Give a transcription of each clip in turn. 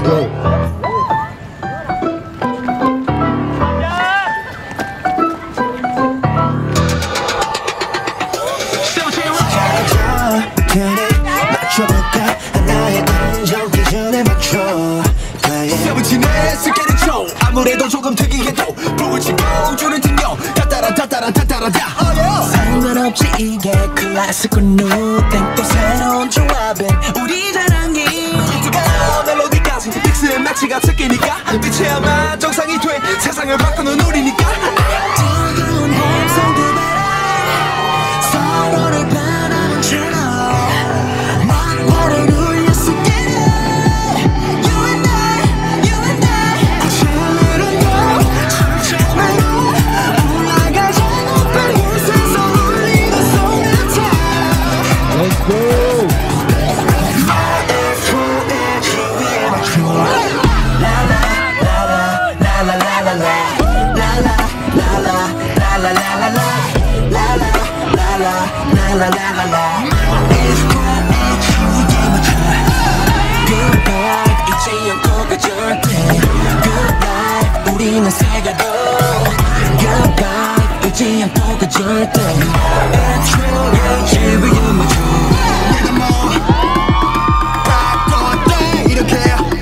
go. 맞춰볼까 하나의 안정 기준에 맞춰 세븐틴의 스케일을 쳐 아무래도 조금 특이해도 불을 치고 줄을 튕겨 따따라 상관없이 이게 클래식과 누땡 또 새로운 조합은 우리 자랑이 비트가 멜로디까지 믹스의 매치가 섞이니까 빛이야만 정상이 돼 세상을 바꾸는 우리니까 뜨거운 함성들 봐라 서로를 바라는 채널 Goodbye 잊지 않고 가 절대 Goodbye 우리는 새겨도 Goodbye 잊지 않고 가 절대 It's true 지금 맞춰 내가 뭐 바꿔 돼 이렇게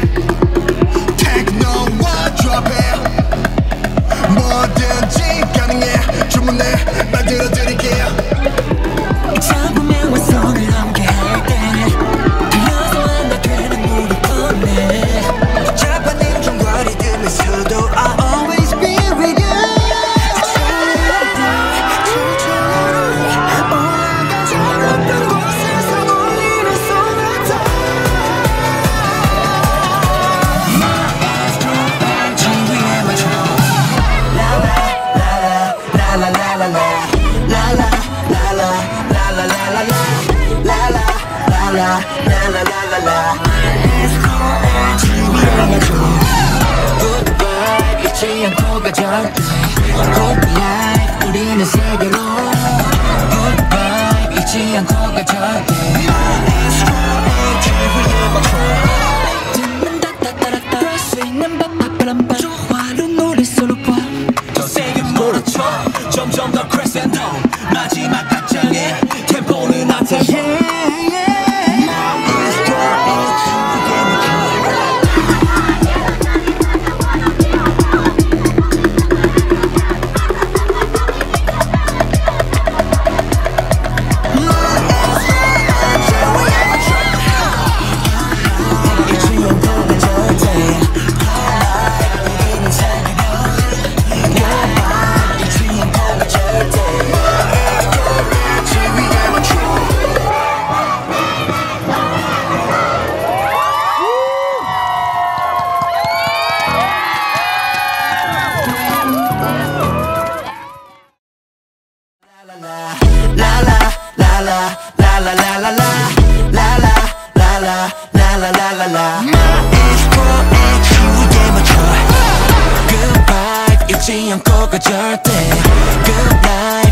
Techno와 drop it 뭐든지 가능해 주문해 만들어드릴게요 잡으면 완성을 넘게 할 때는 그녀서 안 되는 무릎 뻔해 자판님 종거리 들면서도 I'll always be with you 올라가 작업한 곳에서 울리는 소나타 지위에 맞춰 Goodbye 잊지 않고 가 절대 Good life 우리는 세계로 Goodbye 잊지 않고 가 절대 듣는 따따따라따 그럴 수 있는 바빠바람바 조화로 노래 솔로 더 세게 몰아쳐 점점 더 crescendo 마지막 가장에 템포는 앞에 Goodbye 잊지 않고 가 절대 Good night